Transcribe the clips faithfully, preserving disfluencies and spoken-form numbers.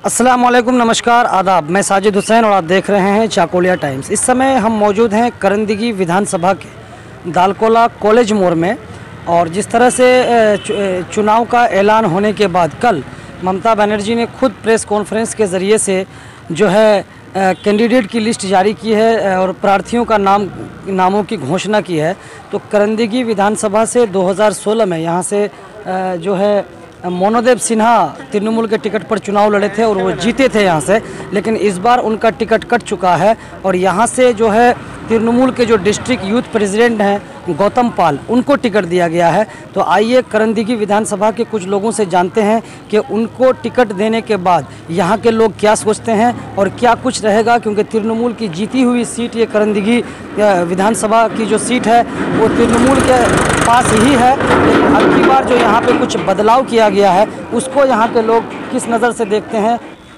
अस्सलाम वालेकुम, नमस्कार, आदाब। मैं साजिद हुसैन और आप देख रहे हैं चाकोलिया टाइम्स। इस समय हम मौजूद हैं करंदगी विधानसभा के दालकोला कॉलेज मोड़ में। और जिस तरह से चुनाव का ऐलान होने के बाद कल ममता बनर्जी ने खुद प्रेस कॉन्फ्रेंस के ज़रिए से जो है कैंडिडेट की लिस्ट जारी की है और प्रार्थियों का नाम नामों की घोषणा की है। तो करंदगी विधानसभा से दो हज़ार सोलह में यहाँ से जो है मोनोदेव सिन्हा तृणमूल के टिकट पर चुनाव लड़े थे और वो जीते थे यहाँ से, लेकिन इस बार उनका टिकट कट चुका है और यहाँ से जो है तृणमूल के जो डिस्ट्रिक्ट यूथ प्रेसिडेंट हैं गौतम पाल, उनको टिकट दिया गया है। तो आइए करंदगी विधानसभा के कुछ लोगों से जानते हैं कि उनको टिकट देने के बाद यहाँ के लोग क्या सोचते हैं और क्या कुछ रहेगा, क्योंकि तृणमूल की जीती हुई सीट ये करंदगी विधानसभा की जो सीट है वो तृणमूल के पास ही है। लेकिन अब की बार जो यहाँ पे कुछ बदलाव किया गया है उसको यहाँ के लोग किस नज़र से देखते हैं।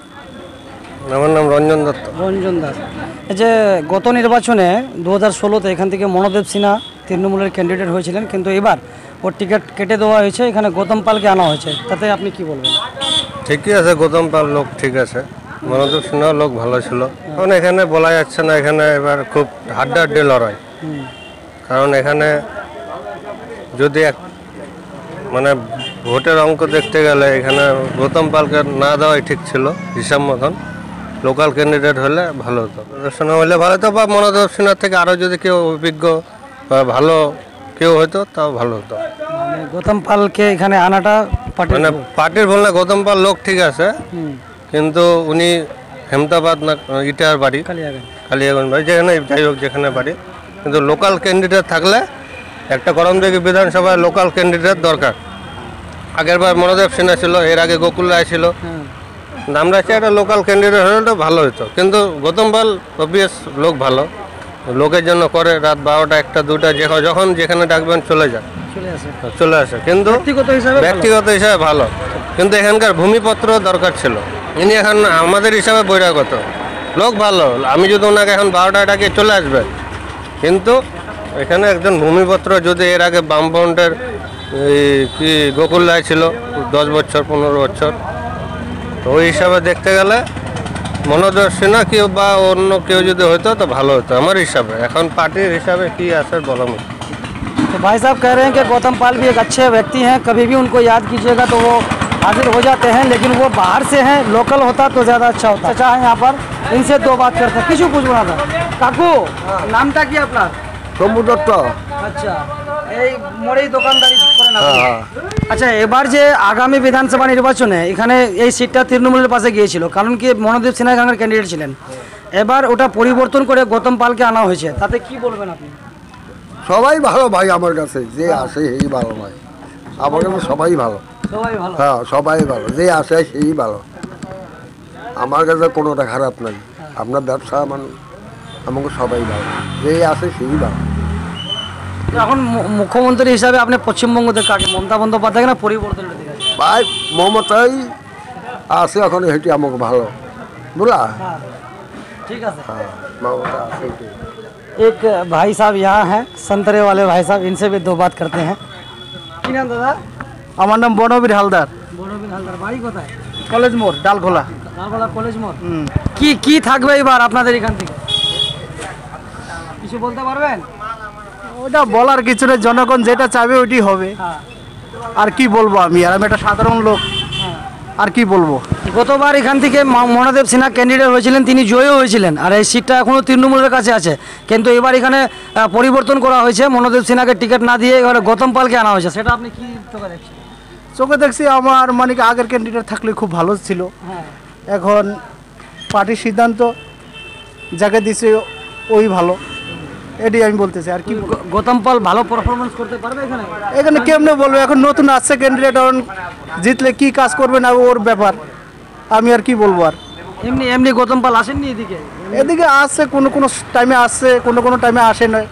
আমার নাম রঞ্জন দত্ত। রঞ্জন দাস, এই যে গত নির্বাচনে দু হাজার ষোলোতে এখান থেকে মনোদেব সিনহা তৃণমূলের ক্যান্ডিডেট হয়েছিলেন, কিন্তু এবার ওর টিকিট কেটে দেওয়া হয়েছে, এখানে গৌতম পালকে আনা হয়েছে, তাতে আপনি কি বলবেন? ঠিকই আছে, গৌতম পাল লোক ঠিক আছে, মনোদেব সিনহা লোক ভালো ছিল। কারণ এখানে বলা যাচ্ছে না, এখানে এবার খুব হাড্ডাহাড্ডি লড়াই। কারণ এখানে যদি এক মানে ভোটের অঙ্ক দেখতে গেলে এখানে গৌতম পালকে না দেওয়াই ঠিক ছিল হিসাব মতন। লোকাল ক্যান্ডিডেট হলে ভালো হতো, সিনহা হলে ভালো হতো, বা মনোদেব সিনহার থেকে আরও যদি কেউ অভিজ্ঞ বা ভালো কেউ হতো তাও ভালো হতো। মানে গৌতম পালকে এখানে আনাটা মানে পার্টির ভুল না, গৌতম পাল লোক ঠিক আছে, কিন্তু উনি হেমতাবাদ না ইটার বাড়ি, কালিয়াগঞ্জ বাড়ি, যেখানে যাই হোক যেখানে বাড়ি, কিন্তু লোকাল ক্যান্ডিডেট থাকলে একটা করমদিঘি বিধানসভায় লোকাল ক্যান্ডিডেট দরকার। আগের বার মনোদেব সিনহা ছিল, এর আগে গোকুল রায় ছিল, আমরা চাই একটা লোকাল ক্যান্ডিডেট হলে তো ভালো হতো। কিন্তু গৌতম পাল অবভিয়াস লোক ভালো, লোকের জন্য করে, রাত বারোটা একটা দুটা যখন যেখানে ডাকবেন চলে যায়, চলে আসে, কিন্তু ব্যক্তিগত হিসাবে ভালো। কিন্তু এখানকার ভূমিপত্র দরকার ছিল, ইনি এখন আমাদের হিসাবে বহিরাগত, লোক ভালো, আমি যদি ওনাকে এখন বারোটায় ডাকে চলে আসবে, কিন্তু এখানে একজন ভূমিপত্র যদি এর আগে বামফ্রন্টের কি গোকুল রায় ছিল দশ বছর পনেরো বছর, তো ওই হিসাবে দেখতে গেলে মনোদেব সিনহা কেউ বা অন্য কেউ যদি হতো তো ভালো হতো আমার হিসাবে। এখন পার্টির হিসাবে কি আছে বলা মুশকিल। तो भाई साहब कह रहे हैं कि गौतम पाल भी एक अच्छे व्यक्ति हैं, कभी भी उनको याद कीजिएगा तो वो हाजिर हो जाते हैं, लेकिन वो बाहर से हैं, लोकल होता तो ज़्यादा अच्छा होता। अच्छा है यहाँ पर, इनसे दो बात करते हैं। किसको पूछ रहा था काकू, नामটা কি আপনার? শম্ভু দত্ত। আচ্ছা, এই মোড়েই দোকানদারি করেন আপনি? আচ্ছা, এবার যে আগামী বিধানসভা নির্বাচনে এখানে এই সিটটা তৃণমূলের পাশে গিয়েছিল, কারণ কি মনোদেব সিনহা এখানকার ক্যান্ডিডেট ছিলেন, এবার ওটা পরিবর্তন করে গৌতম পালকে আনা হয়েছে, তাতে কি বলবেন আপনি? সবাই ভালো ভাই, আমার কাছে যে আসে সেই ভালো ভাই, আমার কাছে সবাই ভালো, সবাই ভালো, হ্যাঁ সবাই ভালো, যে আসে সেই ভালো, আমার কাছে কোনোটা খারাপ নাই। আপনার ব্যবসা মানুষ, আমাকে সবাই ভালো, যে আসে সেই ভালো। এখন মুখ্যমন্ত্রী হিসাবে আপনি পশ্চিমবঙ্গ থেকে কাকে, মমতা বন্দ্যোপাধ্যায় না পরিবর্তন ভাই? মমতাই আছে এখন, সেটি আমাকে ভালো বুঝলা। ठीक है, हाँ, ममता আছে। एक भाई साहब यहाँ हैं, संतरे वाले भाई साहब, इनसे भी दो बात करते हैं। কি নাম দাদা? আমার নাম বনবীর হালদার। বনবীর হালদার, বাড়ি কোথায়? কলেজ মোড়, ডালখোলা। ডালখোলা কলেজ মোড়। কি কি থাকবে এবার আপনাদের এখান থেকে, কিছু বলতে পারবেন? ওটা বলার কিছু নেই, জনগণ যেটা চাইবে ওইটি হবে। আর কি বলবো আমি, আর আমি একটা সাধারণ লোক, আর কি বলবো। গতবার এখান থেকে মনোদেব সিনহা ক্যান্ডিডেট হয়েছিলেন, তিনি জয়ী হয়েছিলেন, আর এই সিটটা এখনও তৃণমূলের কাছে আছে, কিন্তু এবার এখানে পরিবর্তন করা হয়েছে, মনোদেব সিনহাকে টিকিট না দিয়ে এবারে গৌতম পালকে আনা হয়েছে, সেটা আপনি কি চোখে দেখছেন? চোখে দেখছি আমার মানে কি আগের ক্যান্ডিডেট থাকলে খুব ভালো ছিল, এখন পার্টির সিদ্ধান্ত যাকে দিছে ওই ভালো, এটাই আমি বলতেছি। আর কি গৌতম পাল ভালো পারফরমেন্স করতে পারবে এখানে? এখানে কেমনে বলবো, এখন নতুন আসছে ক্যান্ডিডেট, এখন জিতলে কি কাজ করবে না ওর ব্যাপার, আমি আর কি বলবো। আর এমনি এমনি গৌতম পাল আসেননি এদিকে? এদিকে আসছে, কোনো কোনো টাইমে আসছে, কোনো কোনো টাইমে আসে নয়।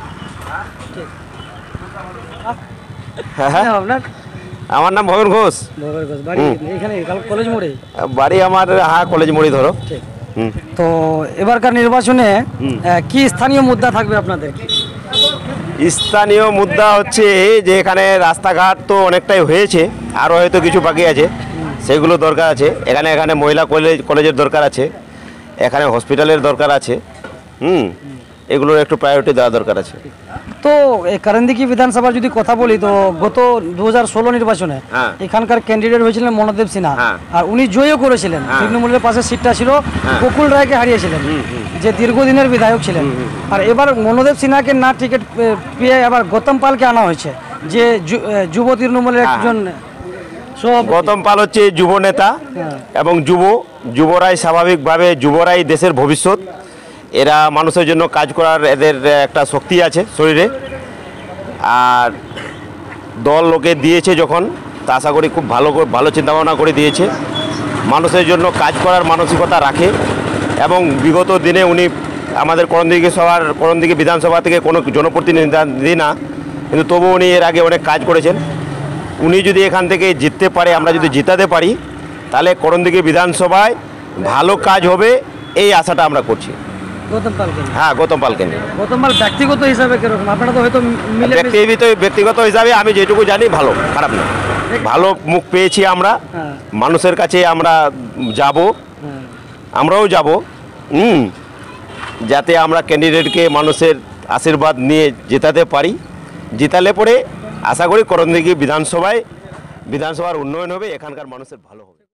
আপনার? আমার নাম ভবেন ঘোষ। ভবেন ঘোষ, বাড়ি এখানে কলেজ মোড়ে? বাড়ি আমার, হ্যাঁ কলেজ মোড়ে ধরো। তো এবারকার নির্বাচনে কি স্থানীয় মুদ্রা থাকবে আপনাদের? স্থানীয় মুদ্রা হচ্ছে যে এখানে রাস্তাঘাট তো অনেকটাই হয়েছে, আরও হয়তো কিছু বাকি আছে, সেগুলো দরকার আছে। এখানে এখানে মহিলা কলেজ কলেজের দরকার আছে, এখানে হসপিটালের দরকার আছে। হুম, এগুলোর একটু প্রায়োরিটি দেওয়া দরকার আছে। তো এই কারেন্দিকি বিধানসভার যদি কথা বলি তো গত দু হাজার ষোলো নির্বাচনে হ্যাঁ। এখানকার ক্যান্ডিডেট হয়েছিলেন মনোদেব সিনহা, হ্যাঁ। আর উনি জয়ও করেছিলেন। হ্যাঁ। তৃণমূলের পাশে সিটটা ছিল, হ্যাঁ। গোকুল রায়কে হারিয়েছিলেন, যে দীর্ঘদিনের বিধায়ক ছিলেন। আর এবার মনোদেব সিনহাকে না টিকিট পে- পেয়ে আবার গৌতম পালকে আনা হয়েছে, যে যু- এ, যুব তৃণমূলের হ্যাঁ। একজন সব গৌতম পাল হচ্ছে যুব নেতা হ্যাঁ। এবং যুব যুবরাই স্বাভাবিকভাবে যুবরাই দেশের ভবিষ্যৎ। এরা মানুষের জন্য কাজ করার এদের একটা শক্তি আছে শরীরে। আর দল লোকে দিয়েছে যখন, তা আশা করি খুব ভালো করে- ভালো চিন্তাভাবনা করে দিয়েছে। মানুষের জন্য কাজ করার মানসিকতা রাখে এবং বিগত দিনে উনি আমাদের করণদিঘি সভার করণদিঘি বিধানসভা থেকে কোনো জনপ্রতিনিধি না, কিন্তু তবু উনি এর আগে অনেক কাজ করেছেন। উনি যদি এখান থেকে জিততে পারে, আমরা যদি জিতাতে পারি, তাহলে করণদিঘি বিধানসভায় ভালো কাজ হবে, এই আশাটা আমরা করছি। গৌতম পালকে নিয়ে। হ্যাঁ, গৌতম পালকে নিয়ে। গৌতম পাল ব্যক্তিগত হিসাবে কিরকম? আপনারা তো হয়তো মিলে ব্যক্তিগত ব্যক্তিগত হিসাবে আমি যেটুকু জানি ভালো, খারাপ না। ভালো মুখ পেয়েছি আমরা, হ্যাঁ। মানুষের কাছে আমরা যাব, হ্যাঁ। আমরাও যাব। হুম, যাতে আমরা ক্যান্ডিডেটকে মানুষের আশীর্বাদ নিয়ে জেতাতে পারি। জিতালে পরে আশা করি করণদিঘি বিধানসভায় বিধানসভার উন্নয়ন হবে, এখানকার মানুষের ভালো হবে।